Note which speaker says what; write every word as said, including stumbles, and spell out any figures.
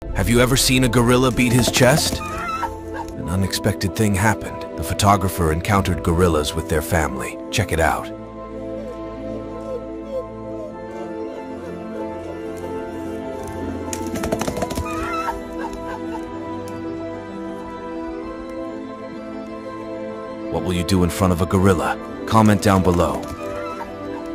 Speaker 1: Have you ever seen a gorilla beat his chest? An unexpected thing happened. The photographer encountered gorillas with their family. Check it out. What will you do in front of a gorilla? Comment down below.